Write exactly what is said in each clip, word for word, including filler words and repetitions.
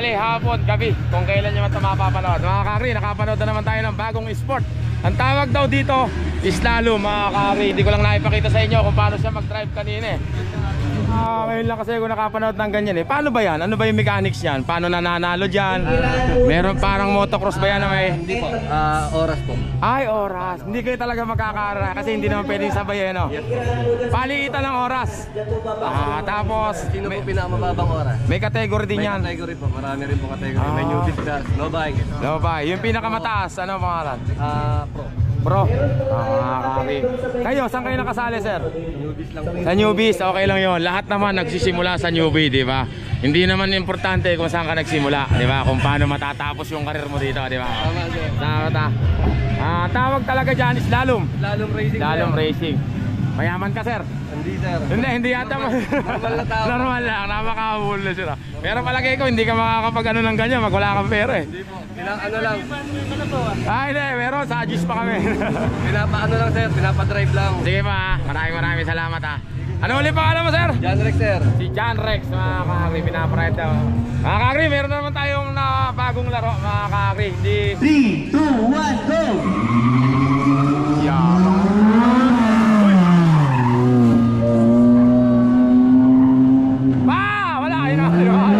tanghali, hapon, gabi, kung kailan nyo ito mapapanood. Mga kakri, nakapanood na naman tayo ng bagong sport. Ang tawag daw dito, slalom mga kakri. Hindi ko lang naipakita sa inyo kung paano siya mag-drive kanina eh. Ah, ngayon lang kasi ako nakapanood ng ganyan eh. Paano ba yan? Ano ba yung mechanics yan? Paano nananalo dyan? Meron parang motocross ba yan na may? Hindi po, uh, oras po. Ay, oras. Hindi kayo talaga magkakara kasi hindi naman pwedeng sabay eh, no? Paliitan ng oras. Ah, tapos Sino po pinakamababang oras? may category din May yan. category po, marami rin po category. Ah. May newbie class, low bike. Low bike. Yung pinakamataas, ano pangalan? Ah, pro. Bro. Ah, kaki. Kayo, saan kayo nakasali, sir? Newbies lang po. Sa newbies, okay lang yon. Lahat naman nagsisimula sa newbie, di ba? Hindi naman importante kung saan ka nagsimula, di ba? Kung paano matatapos yung karir mo dito, di ba? Tama, sir. Tama ta. Ah, tawag talaga dyan is slalom. Slalom racing. Slalom sir. racing. Mayaman ka, sir? Hindi, sir. Hindi, hindi yata. Normal na tao. Normal lang, napakahul na siya. Pero palagay ko, hindi ka makakapag ano ng ganyan, mag wala kang pera eh. Hindi po. Pinang ano lang. Ah, hindi, meron, sa Agis pa kami. Pinapa-ano lang, sir. Pinapa-drive lang. Sige pa, maraming maraming salamat ha. Ano ulit pangalan mo, sir? John Rex, sir. Si John Rex, mga kakri, pinaparide daw. Mga kakri, meron na naman tayong na bagong laro, mga kakri. Hindi... three, two, one, go! Yeah. Uy! Ba! Wala! Ayun na! Ayun na!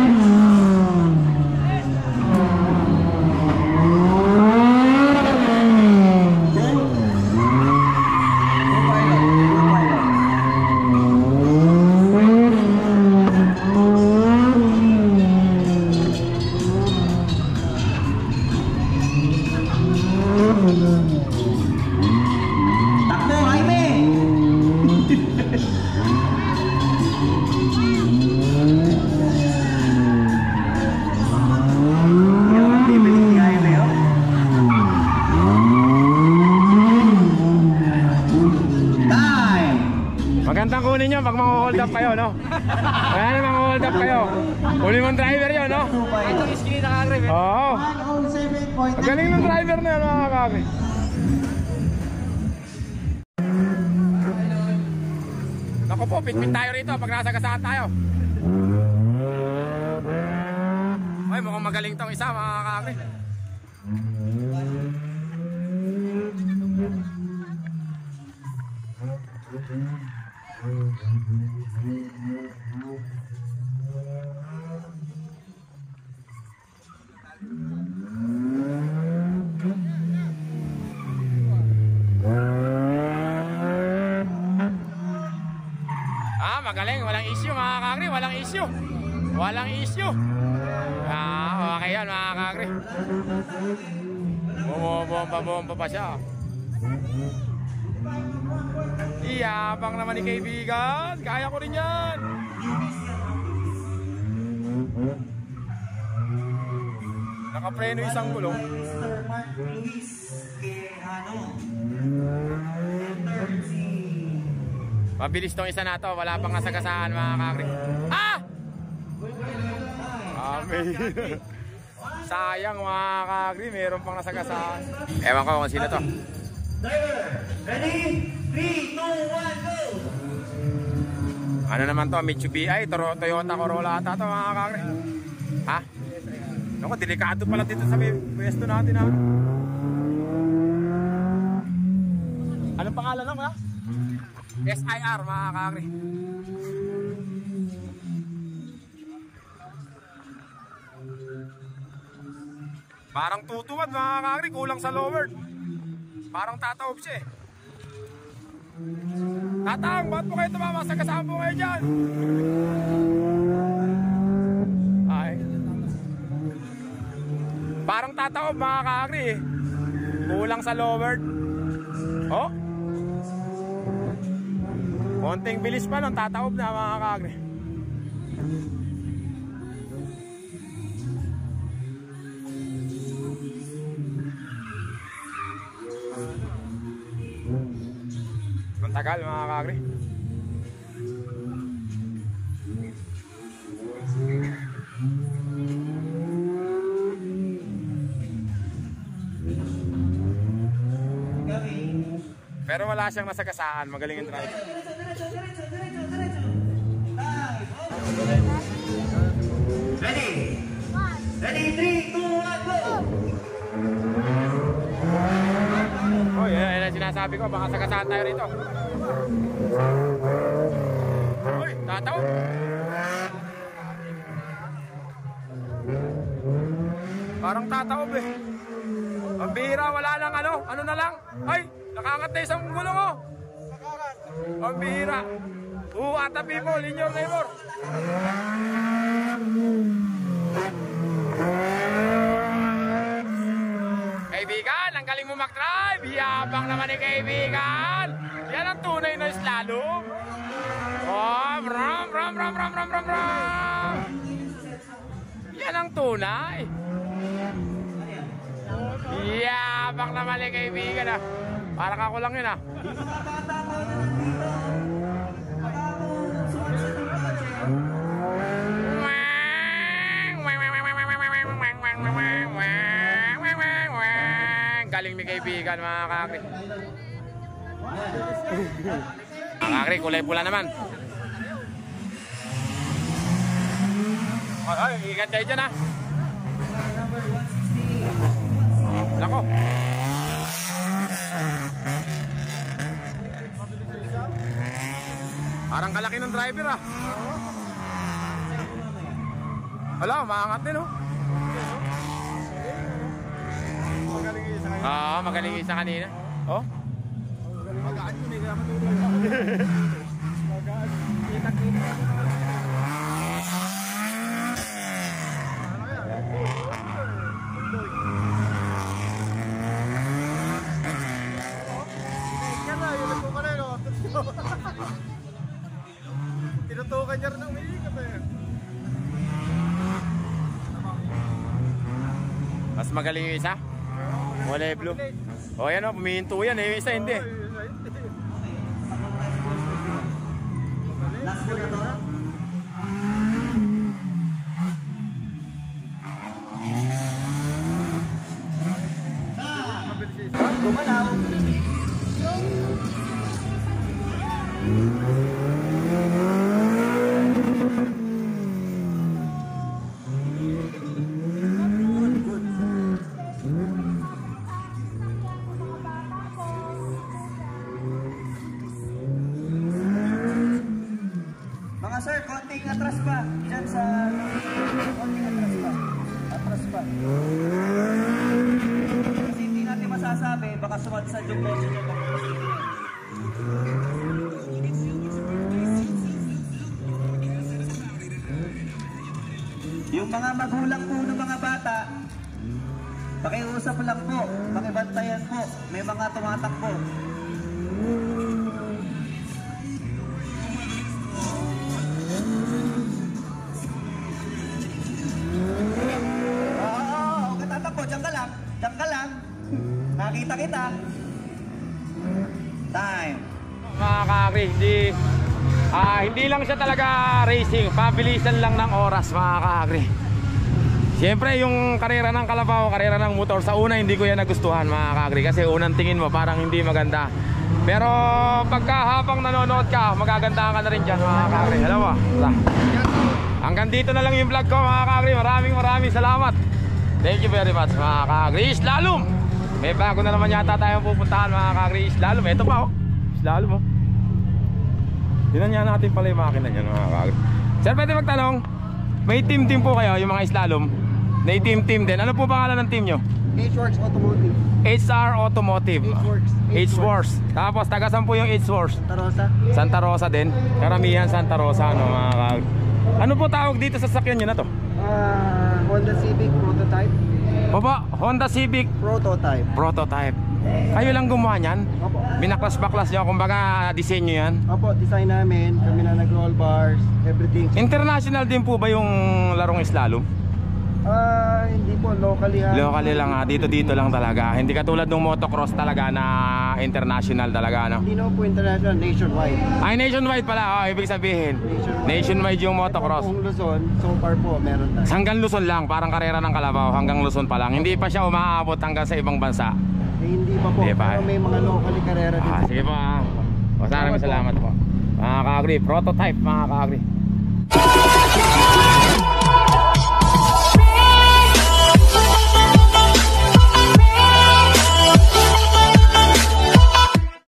Takbo, Jaime! Time! Magandang kunin nyo pag mga-hold up kayo, no? Kaya na mga-hold up kayo. Kunin mong driver yun, no? Ito is kinita ka rin. Oo. one oh seven point Ang galing ng driver na yun, mga kakri. Naku po, pitpit tayo rito pag nasagasaan tayo. Ay, mukhang magaling tong isa, mga kakri. Ah, magaling, walang issue mga kakri, walang issue. Walang issue. Ah, okay yan mga kakri. Bumomba-bomba pa siya. Iyabang naman ni kaibigan. Kaya ko rin yan. Nakapreno isang gulong. Mabilis tong isa na to. Wala pang nasagasaan mga kakri. Ah! Amen. Sayang mga kakri. Meron pang nasagasaan. Ewan ko kung sino to. Ready? three, two, one, go! Ano naman to? Mitsubishi, ay Toyota Corolla ata to mga kakri. Ha? Naku, delikado pala dito sa may pwesto natin ha. Anong pangalan naman ha? S I R mga kakri. Parang tutuwad mga kakri, kulang sa lower. Parang tataob siya eh. Tatang, ba't po kayo tumama sa kasama po kayo dyan? Ay. Parang tataob mga kakri eh. Kulang sa lower. Oh? Konting bilis pa nun, tataob na mga kakri. Ang tagal mga kakri. Pero wala siyang nasagasaan, magaling yung driver. Ready? three, two, one, go! Oh, yan, yan ang sinasabi ko. Baka sagasaan tayo rito. Uy, tataw. Parang tataob eh. Ang bihira, wala lang ano. Ano na lang? Ay, nakakat na isang gulong oh. Ang bihira. Oo, ata people, in your neighbor. Kaibigan, ang galing mo mag-drive. Yabang naman ni kaibigan. Yan ang tunay na slalom. Oh, bram, bram, bram, bram, bram, bram, bram. Yan ang tunay. Yabang naman ni kaibigan ah. Parang ako lang yun ah. Galing ni kaibigan mga kakri. Mga kakri, kulay pula naman. Ay, ay, ingat kayo dyan ha. Nako. Parang kalaki ng driver ah. Hala, maangat din oh. Oo, magaling isa kanina. Oh? Magaan yun, may kaya matulog. Magaan. Kita-kita. Yan na, yun nagtukan na yun. Tinutukan niya rin ang umiikat eh. Mas magaling yung isa? Wala blue. O yan o, pumihinto yan eh. Yung isa hindi. Last go na to. Ah, gumalaw. Mga sir, konting atras pa. Diyan sa... Konting atras pa. Atras pa. Kasi hindi natin masasabi, baka sumadsad yung boss nyo. Yung mga magulang po ng mga bata, pakiusap lang po, pakibantayan po. May mga tumatakbo. Diyan ka lang. Nakita kita. Time. Mga kakri, hindi, ah, hindi lang siya talaga racing. Pabilisan lang ng oras mga kakri. Siyempre yung karera ng kalabaw, karera ng motor, sa una hindi ko yan nagustuhan mga kakri. Kasi unang tingin mo parang hindi maganda. Pero pagka habang nanonood ka, magaganda ka na rin dyan mga kakri. Alam mo? Hanggang dito na lang yung vlog ko mga kakri. Maraming maraming salamat. Thank you very much mga kakri. Slalom! May bago na naman yata tayong pupuntahan mga kakri. Slalom, ito pa oh. Slalom oh. Tinan niya natin pala yung makina niyan mga kakri. Sir, pwede magtanong, may team-team po kayo yung mga slalom? May team-team din. Ano po pangalan ng team nyo? H-Works Automotive. H R Automotive. H-Works. H-Works. Tapos taga saan po yung H-Works? Santa Rosa. Santa Rosa din. Karamihan Santa Rosa ano mga kakri. Ano po tawag dito sa sakyan nyo na to? Uh, Honda Civic Prototype. Baba, Honda Civic Prototype. Prototype. Kayo lang gumawa niyan? Opo. Binaklas-baklas nyo, kumbaga disenyo yan? Opo, design namin. Kami na nag-roll bars, everything. International din po ba yung larong slalom? Ah, hindi po, locally ha. Locally lang ha, dito-dito lang talaga. Hindi katulad ng motocross talaga na international talaga ano? Hindi naman po international, nationwide. Ay, nationwide pala, oh, ibig sabihin Nationwide. nationwide yung motocross. Kung Luzon, so far po, meron na. Hanggang Luzon lang, parang karera ng Kalabaw, hanggang Luzon pa lang. Hindi pa siya umaabot hanggang sa ibang bansa. Eh, hindi pa po, Hindi pa, pero eh. may mga locally karera din. Ah, sige po ah. O, sana salamat po. Mga kakagri, prototype mga kakagri.